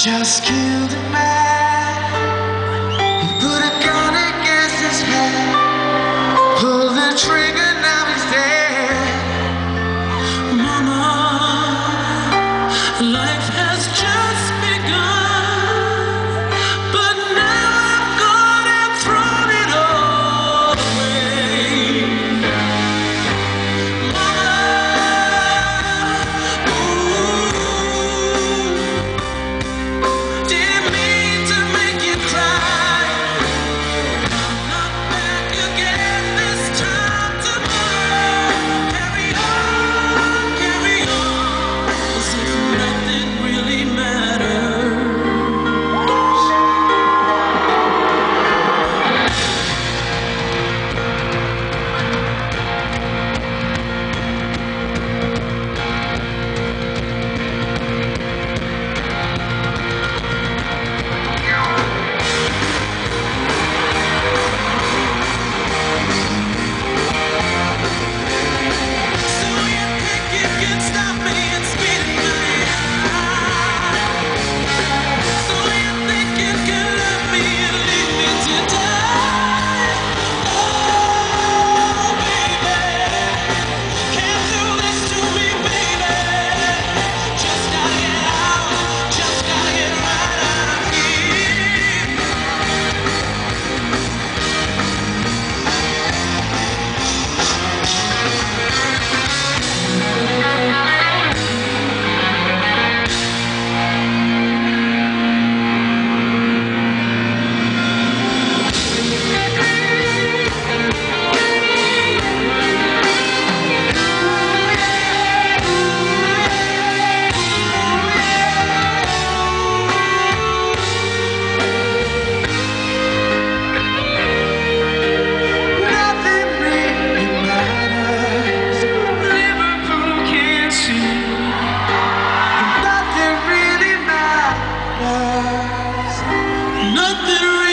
Just killed a man and put a gun against his head. Pull the trigger, now he's dead. Mama, life has just begun, but now I've gone and thrown it all away. Mama, ooh, didn't mean to make you cry. I'm not back again this time tomorrow. Carry on, as if nothing really matters. So you think you can stop me and spit in my eye? So you think you can love me and leave me to die? Oh, baby, can't do this to me, baby. Just gotta get out, just gotta get right out of here. Nothing really matters. Liverpool can't see. Nothing really matters. Nothing